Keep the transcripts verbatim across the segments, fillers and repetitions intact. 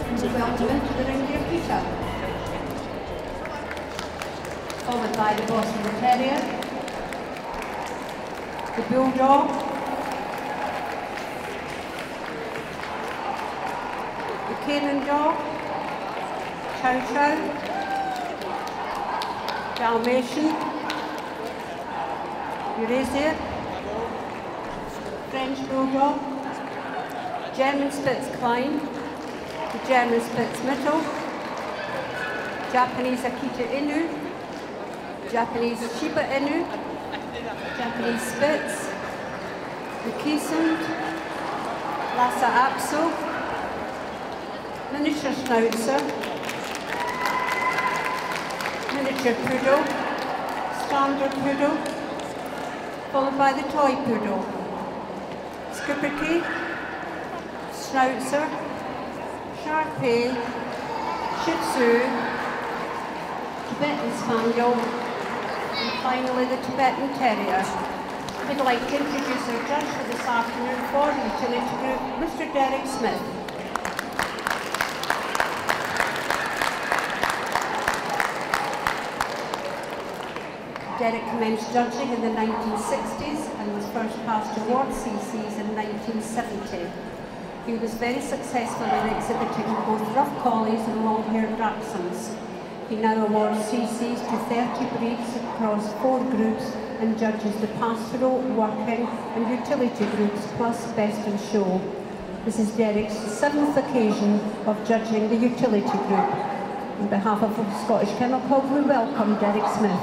and we welcome into the ring the Akita. Followed by the Boston Terrier, the Bulldog, the Kennel Dog, Chow Chow, Dalmatian, Eurasia, French Bulldog, German Spitz Klein, the German Spitz Mittel, Japanese Akita Inu, Japanese Shiba Inu, Japanese Spitz, the Kiesend, Lhasa Apso, miniature Schnauzer, miniature Poodle, standard Poodle, followed by the toy Poodle, Schipperke, Schnauzer, Shar-Pei, Shih Tzu, Tibetan Spaniel, and finally the Tibetan Terrier. We'd like to introduce our judge for this afternoon for the utility group, Mister Derek Smith. Derek commenced judging in the nineteen sixties and was first passed award C Cs in nineteen seventy. He was very successful in exhibiting both rough collies and long-haired dachshunds. He now awards C Cs to thirty breeds across four groups and judges the pastoral, working and utility groups plus best in show. This is Derek's seventh occasion of judging the utility group. On behalf of the Scottish Kennel Club, we welcome Derek Smith.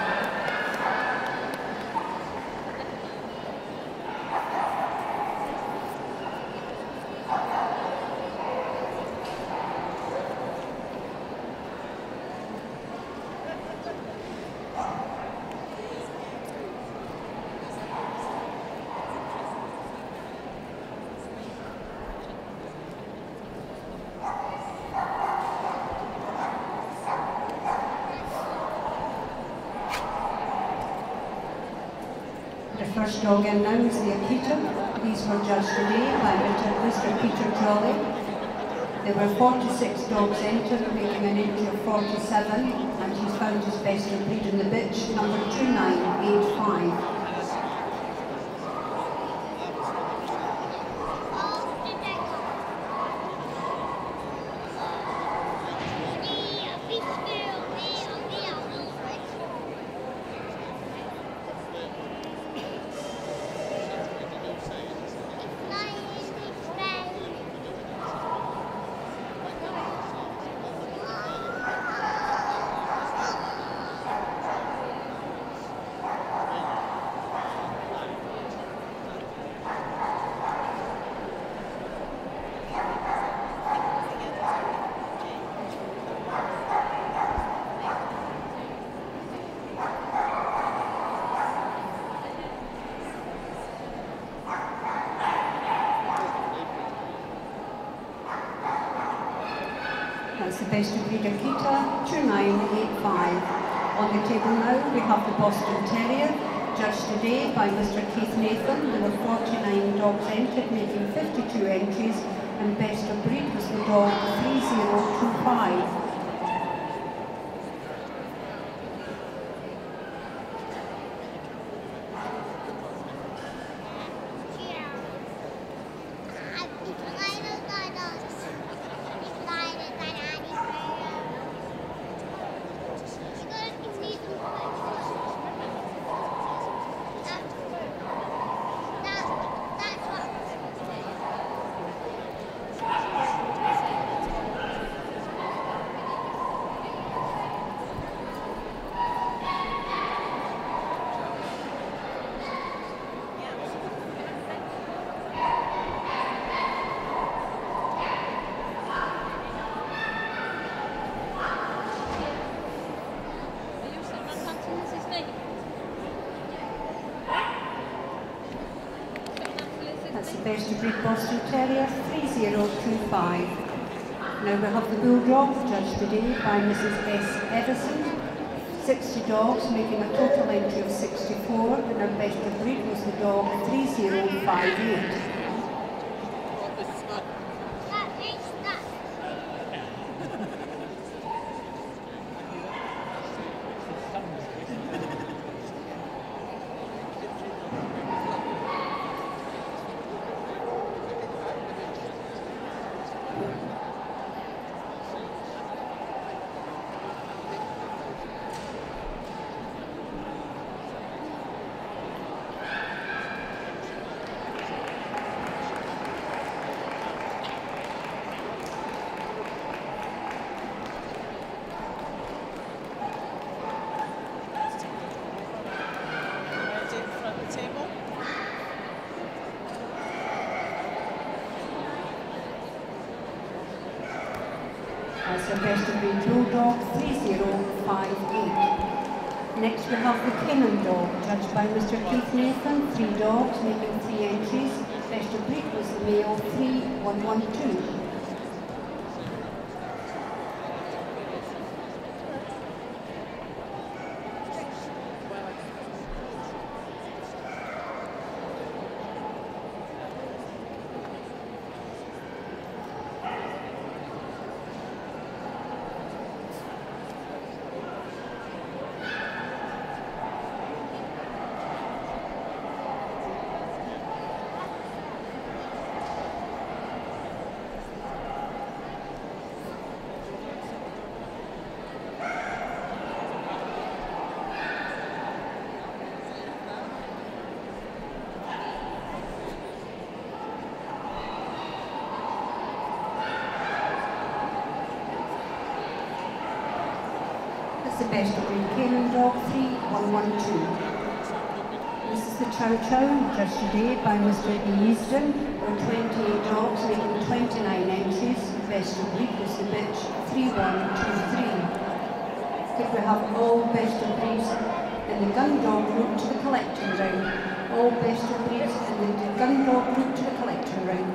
The first dog in now is the Akita. These were judged today by Mister Peter Jolly. There were forty-six dogs entered, making an entry of forty-seven, and he's found his best in breed in the bitch, number two nine eight five. That's the best of breed Akita, two nine eight five. On the table now we have the Boston Terrier, judged today by Mister Keith Nathan. There were forty-nine dogs entered, making fifty-two entries, and best of breed was the dog three zero two five. That's the best of breed Boston Terrier, three zero two five. Now we have the Bulldog, judged today by Missus S. Edison. sixty dogs, making a total entry of sixty-four, and our best of breed was the dog three zero five eight. That's the best of breed Bulldog, three zero five eight. Next we have the Kennel dog, judged by Mister Keith Nathan, three dogs, making three entries. Best of breed was the male, three one one two. The best of breed Kennel dog, three one one two. This is the Chow Chow, judged today by Mister Easton. There are twenty-eight dogs making twenty-nine entries. Best of breed was the bitch, three one two three. Here we have all best of breeds in the gun dog route to the collecting round. All best of breeds in the gun dog route to the collecting round.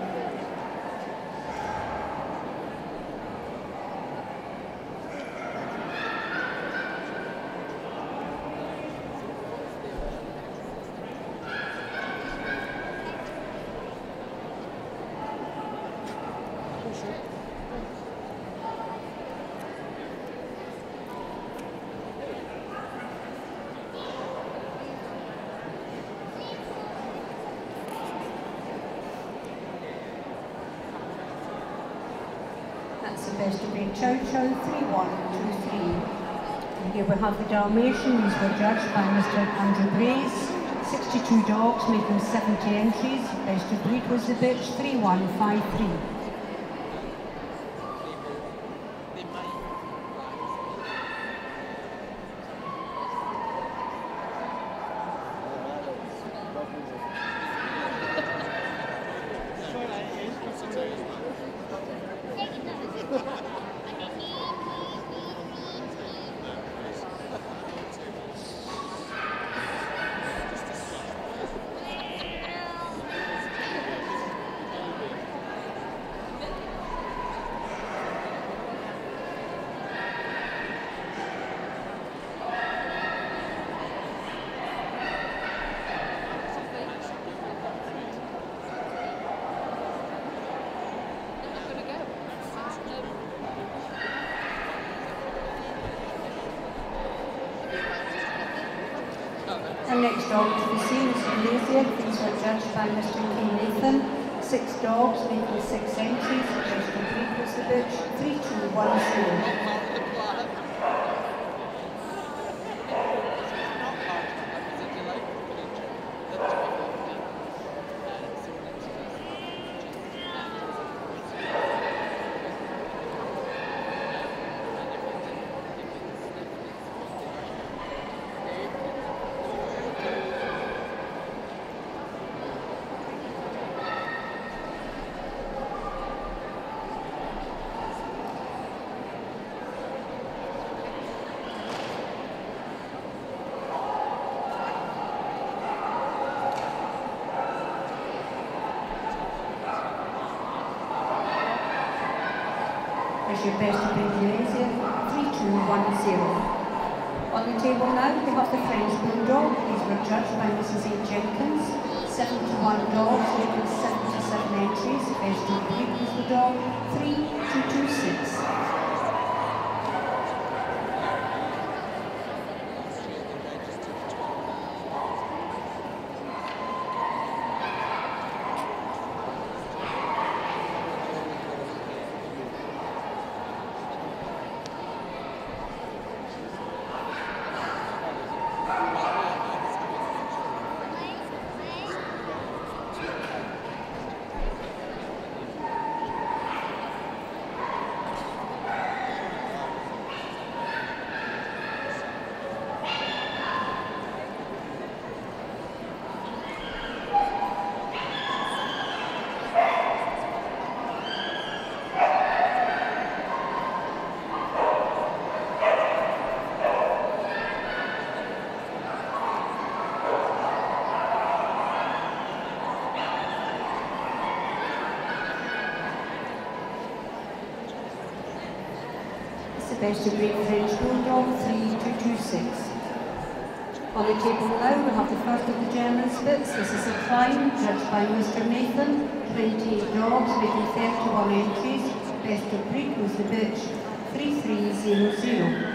That's the best of breed Chow Chow, three one two three. And here we have the Dalmatian. These were judged by Mister Andrew Brace. sixty-two dogs making seventy entries. Best of breed was the bitch, three one five three. And next dog to be seen is Malaysia. These were judged by Mister Keith Nathan. Six dogs making six entries. Best of breed was the bitch, three two one zero. As your best of breed Malaysia, three two one zero. On the table now we have the French Bulldog. These were judged by Missus A. Jenkins. seventy-one dogs making seventy-seven entries. Best of breed was the dog, three two two six. the best of breed French Bulldog, three two two six. On the table now we have the first of the German Spits. This is a climb, judged by Mister Nathan, twenty-eight dogs, making thirty-one entries. Best of breed was the bitch, three three zero zero.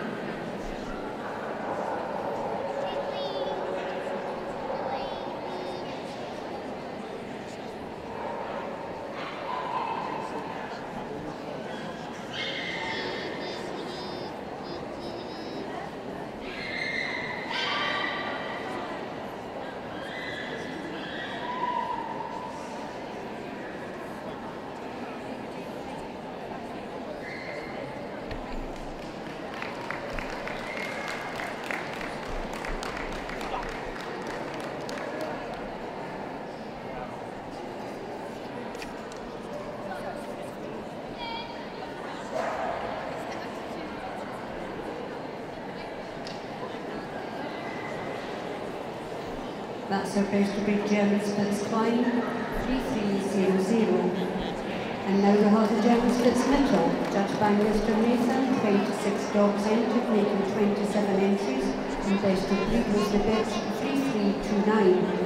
That's our best of breed German Spitz climb, three three zero zero. And now we have the German Spitz Mitchell, judged by Mister Nathan, twenty-six dogs entered, making twenty-seven entries. And best of breed was the bitch, three three two nine.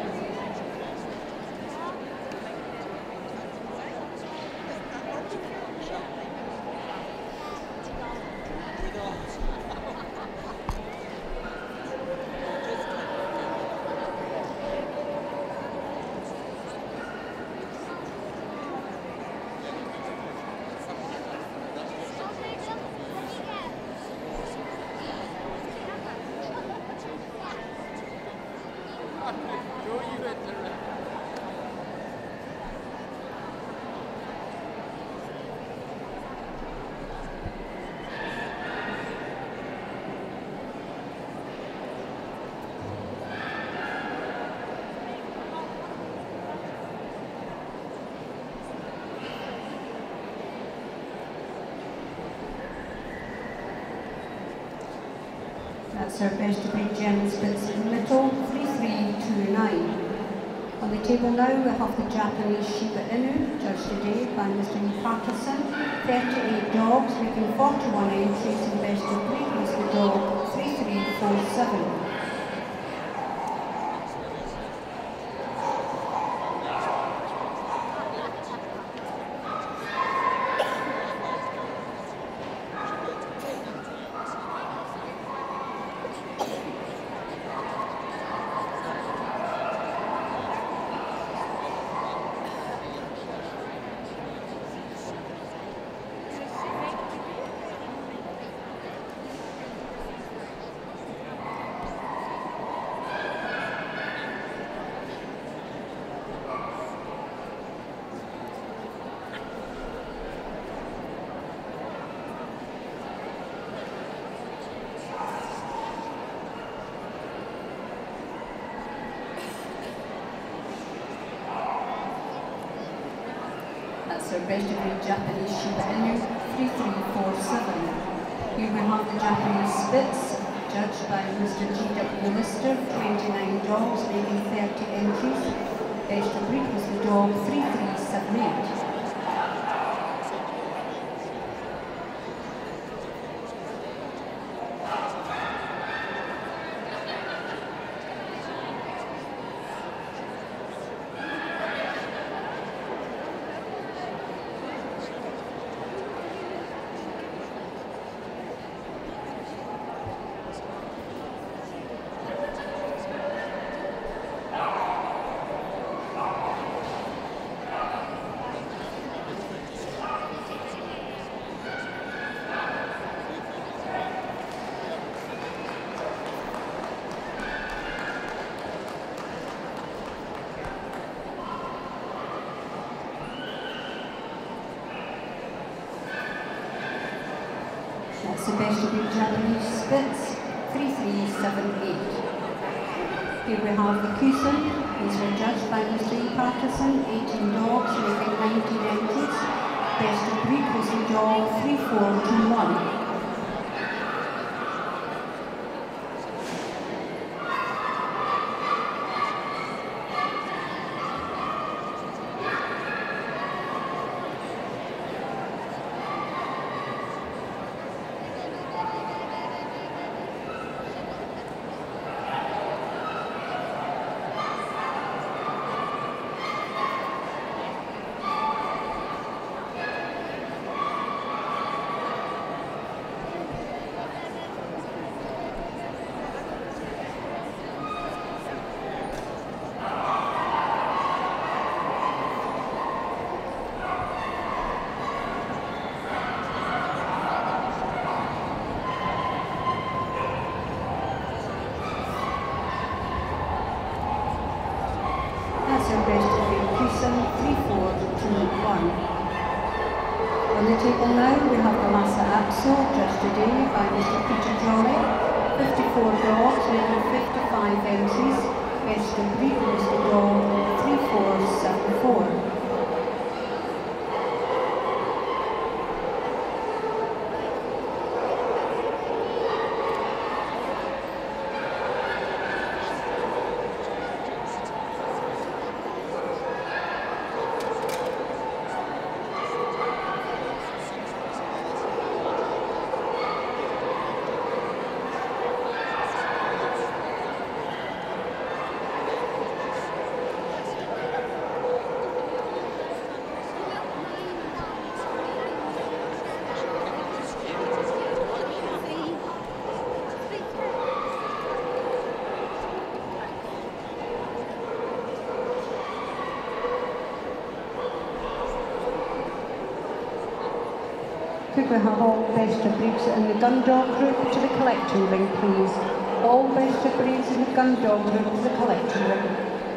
That's our best of breed German Spitz in the middle, three three two nine. On the table now we have the Japanese Shiba Inu, judged today by Mister Patterson, thirty-eight dogs, making forty-one entries, and best of breed was the dog, three three four seven. That's our best of breed Japanese Shiba Inu, three three four seven. Here we have the Japanese Spitz, judged by Mister G W Lister, twenty-nine dogs, making thirty entries. Best of breed was the dog, three three seven eight. That's the best of breed Japanese Spitz, three three seven eight. Here we have the Kusen. These were judged by Mister E. Patterson, eighteen dogs, making nineteen entries. Best of breed was the dog, three four two one. table now, we have the Lhasa Apso, judged today by Mister Peter Jolly. fifty-four dogs, making fifty-five entries. Best of breed was the dog three four seven four. Could we have all best of breeds in the gun dog group to the collecting ring, please? All best of breeds in the gun dog group to the collecting ring.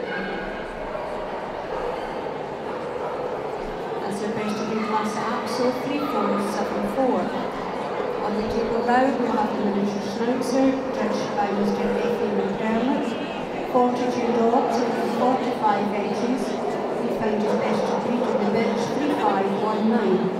That's the best of breed Lhasa Apso three four seven four. On the table now we have the miniature schnauzer, judged by Mister Effie McDermott. forty-two dogs and forty-five entries. He found his best of breed in the bitch three five one nine.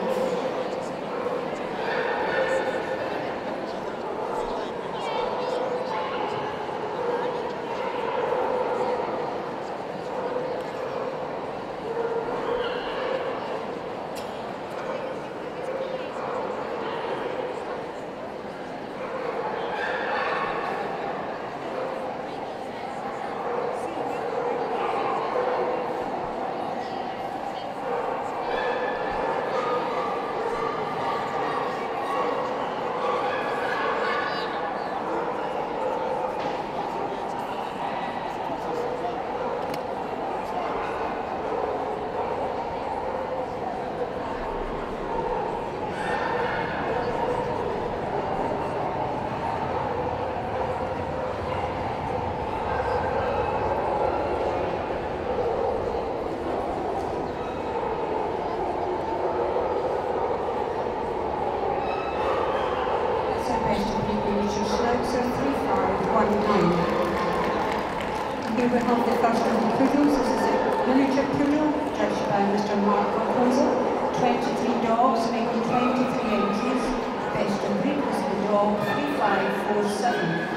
Here we have the first of the poodles. This is a miniature poodle, judged by Mister Mark Proposal. twenty-three dogs, making twenty-three entries. Best of breed was the dog three five four seven.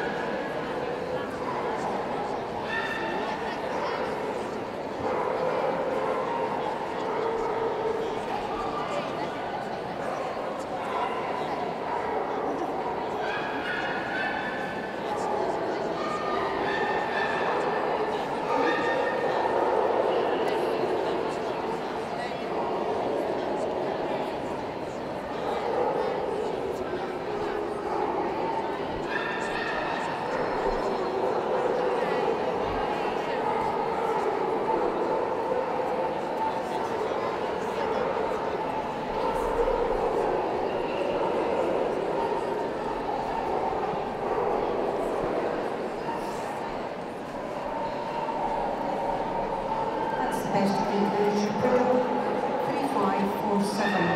Best of breed poodle three five four seven.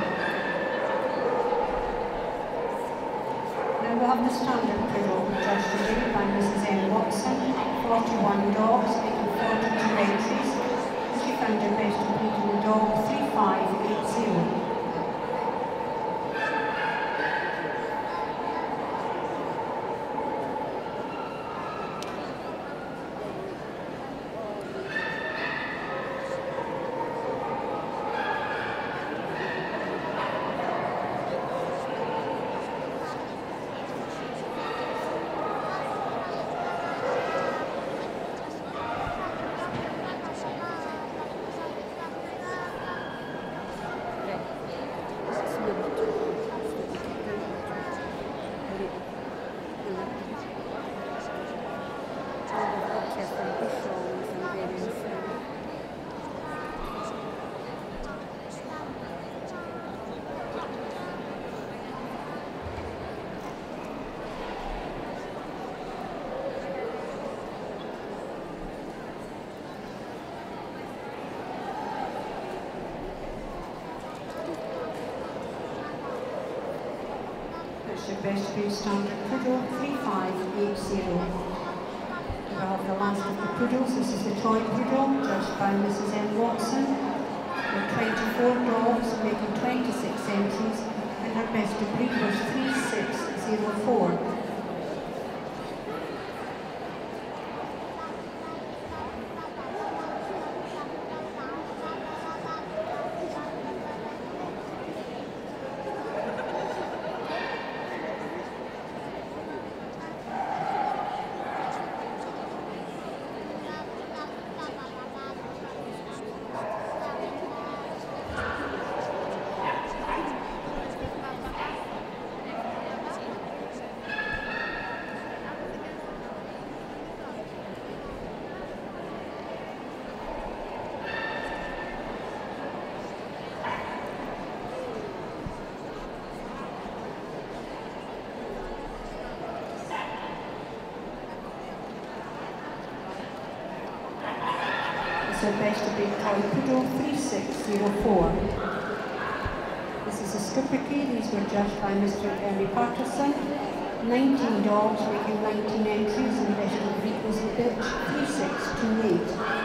Now we have the standard poodle, judged today by Missus N. Watson. forty-one dogs, making forty-two entries. She found her best of breed in the dog three five eight zero. That's your best breed standard poodle, three five eight zero. We have the last of the poodles. This is the toy poodle, judged by Missus M. Watson. There are twenty-four dogs, making twenty-six entries, and her best of breed was three six zero four. So best to breed toy poodle, three six zero four. This is a Skipperkey. These were judged by Mister Ernie Patterson. nineteen dogs, making nineteen entries, and best of breed was the bitch, three six two eight.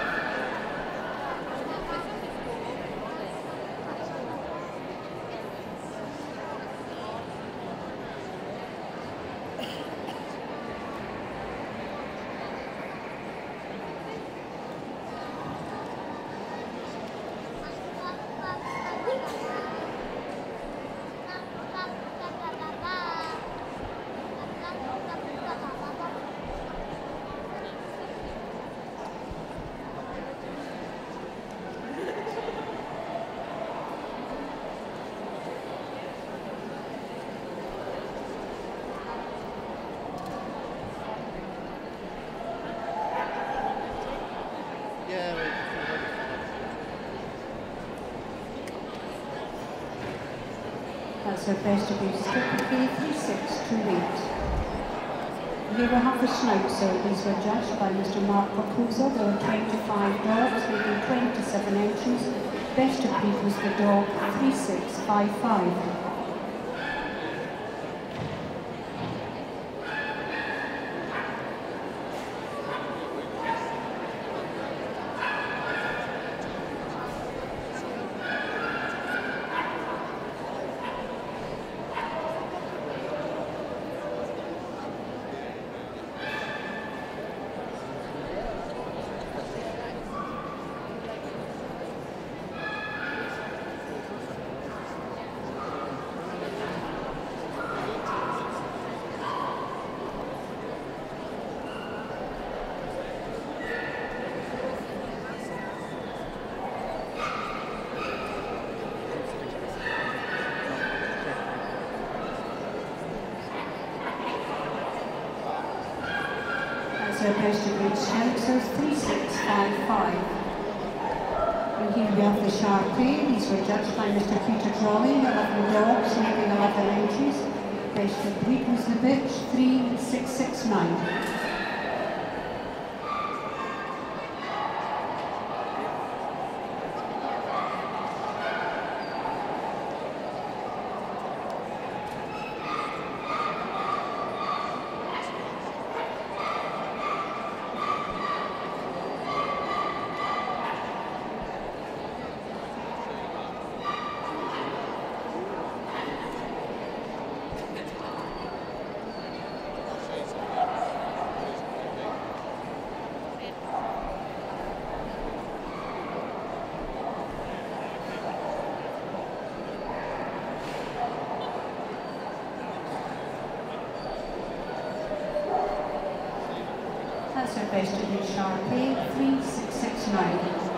That's our best of breed Skipperkey, three six two eight. Here we have the Schnauzer. These were judged by Mister Mark Pacusa. There were twenty-five dogs, making twenty-seven entries. Best of breed was the dog, three six five five. So best of breed Schnauzers, three six five five. And here we have the Sharpei. These were judged by Mister Peter Trolley, eleven dogs, making eleven entries. Best of breed was the bitch, three six six nine. That's our best of breed Sharpei, three six six nine.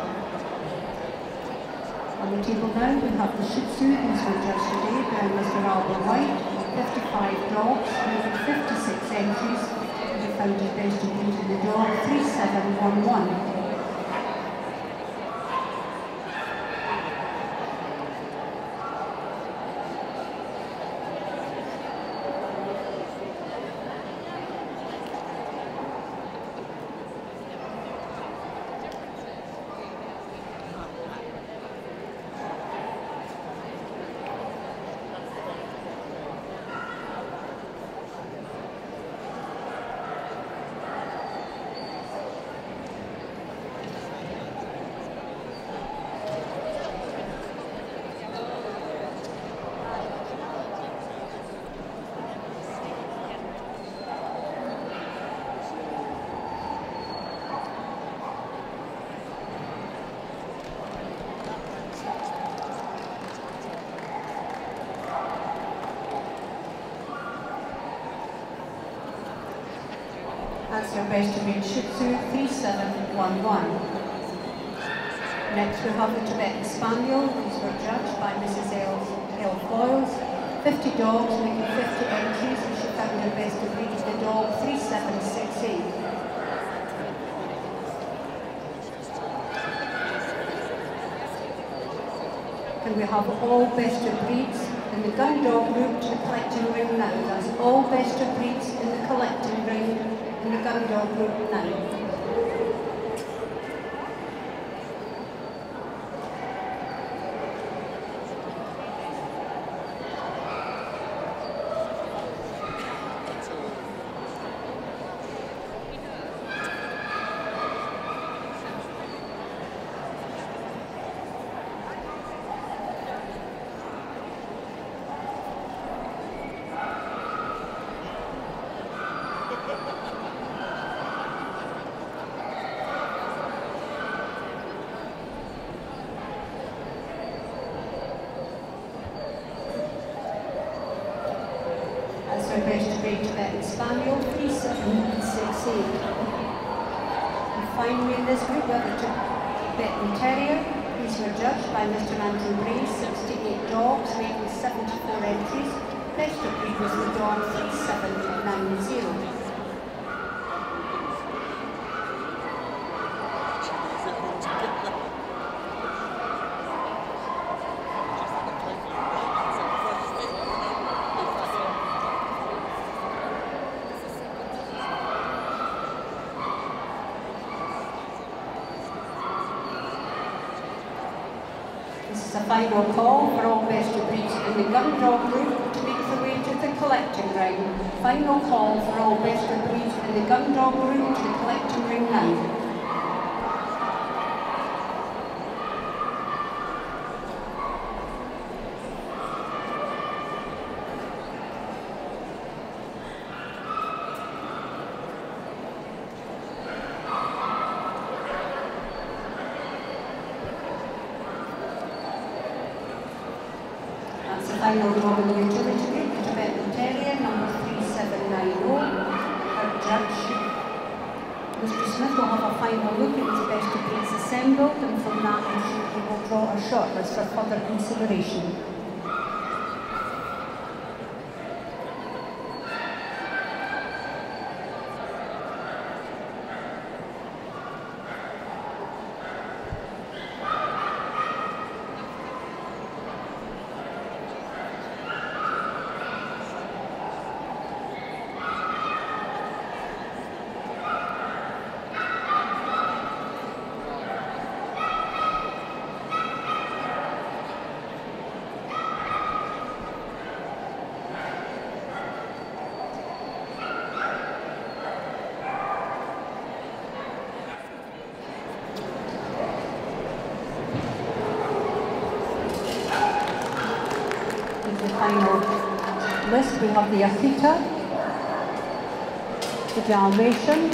On the table now we have the Shih Tzu. These were judged today by Mister Albert White, fifty-five dogs, making fifty-six entries. We found his best of breed in the dog, three seven one one. That's our best to breed Shih Tzu three seven one one. Next we have the Tibetan Spaniel. These were judged by Missus L. L. Foyles. fifty dogs making fifty entries, and she found her best to breed the dog three seven six eight. And we have all best of breeds in the gun dog group to the collecting ring now. That's all best of breeds in the collecting ring in the gun dog group now. That's our best to breed Tibetan Spaniel three seven six eight. And finally in this group we have the Tibetan Terrier. These were judged by Mister Andrew Bray, sixty-eight dogs, making seventy-four entries. Best of breed was the dog three seven nine zero. This is a final call for all best of breeds in the gun dog group to make their way to the collecting ring. Final call for all best of breeds in the gun dog group to the collecting ring now. That's the final dog in the utility group, the Tibetan Terrier, number three seven nine zero. Our judge, Mister Smith, will have a final look at his best of breeds assembled, and from that he will draw a shortlist for further consideration. The final list, we have the Akita, the Dalmatian,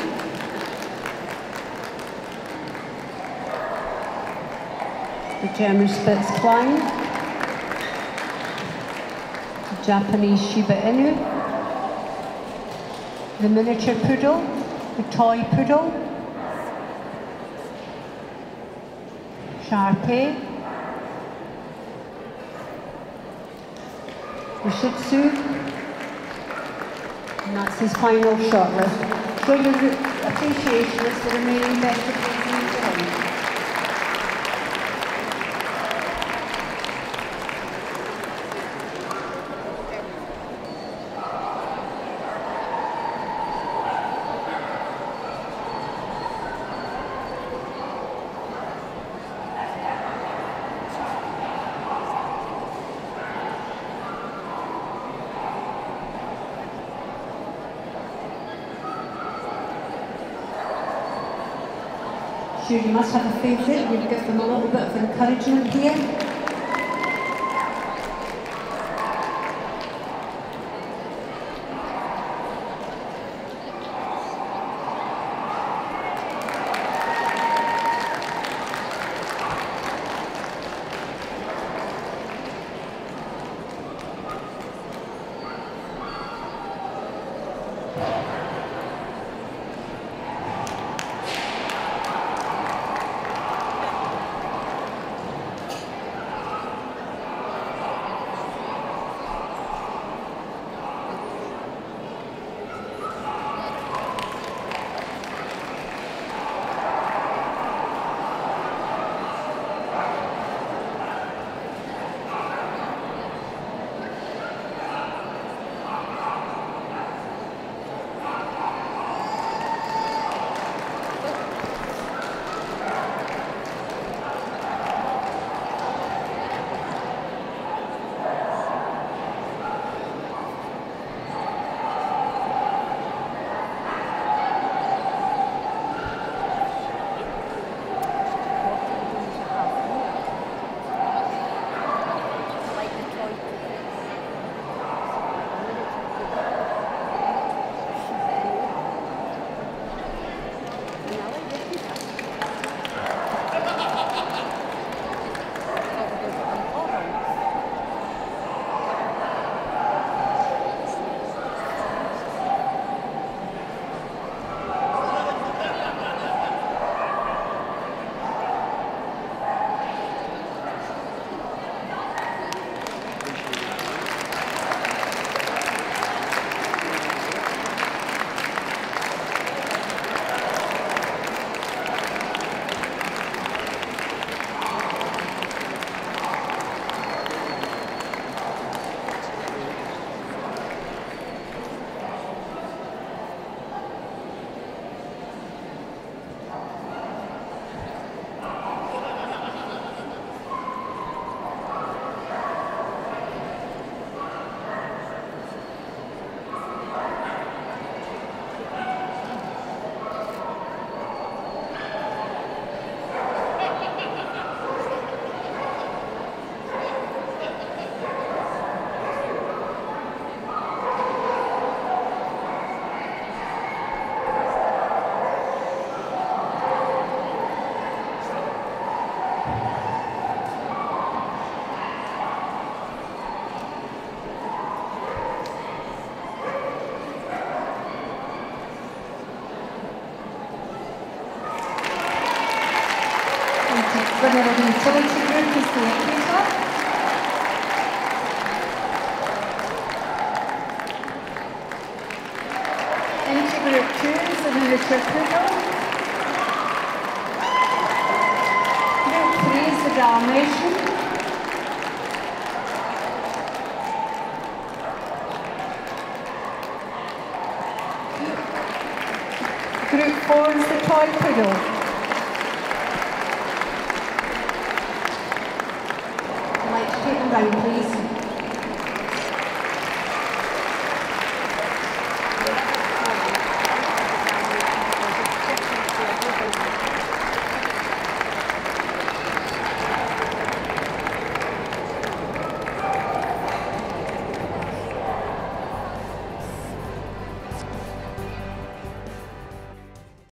the German Spitz Klein, the Japanese Shiba Inu, the miniature poodle, the toy poodle, Shar-Pei, the Shih Tzu, and that's his final shortlist. Show your appreciation as the remaining best of breeds in the ring. Sure, you must have a favourite. We'll give them a little bit of encouragement here. Into group is the Akita. Into group two is the miniature poodle. Group three is the Dalmatian. Group four is the toy poodle.